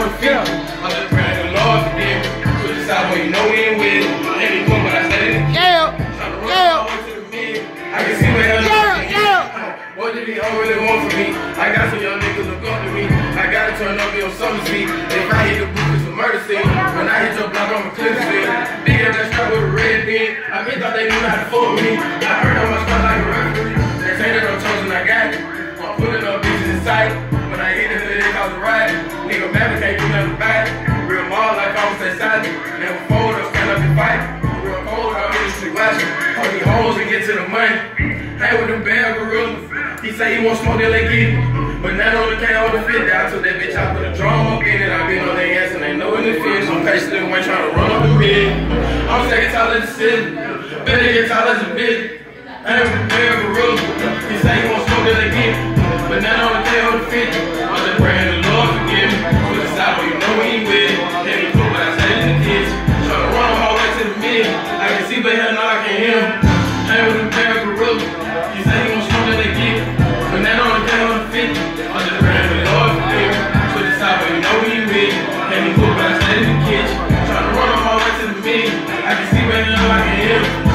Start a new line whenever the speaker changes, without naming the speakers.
the feet. I'm just praying the Lord forgive me. Put this out where you know we ain't with it. Ain't even cool, but I said it. Trying to run all the way to the mid. I can see where hell what did he all really want from me? I got some young niggas look up to me. I gotta turn up on summer speed. If I hit the booth, it's a murder scene. When I hit your block, I'm a clear scene. Big ass that strap with a red bean. I been thought they knew how to fool with me. I heard on my spot like a referee. They say that I'm chosen, I got it. I'm putting up bitches in sight. When I hit it, they cause a riot. Nigga, man, can't do nothing bad. Real mall like I was that side. Never fold up, stand up and fight. Real cold, I'm in the street watching. Hold these hoes and get to the money. Hey, with them bad gorillas. He say he want smoke, they'll let get it. But now on the K on the fit down, took that bitch out with a drum up in it. I been on their ass and they know in the fish. I'm patiently went trying to run up the bed. I'm second tall as a city. Better get tall as a bitch. Hey, with the bad gorillas. He say he want smoke, they'll let get it. But now on the K on the fit. I'm just praying the Lord forgive me. Put this out where you know we ain't with it. Can't be cool, but I said it in the kitchen. Trying to run all the way to the mid. I can see, but hell no, I can't hear him. Hey, with the bad gorillas. He say he want smoke, they'll let get it. But now on the K on the fit. I'm just praying the Lord forgive me. Put this out where you know we ain't with it. Can't be cool, but I said it in the kitchen. Trying to run all the way to the mid. I can see, but hell no, I can't hear him.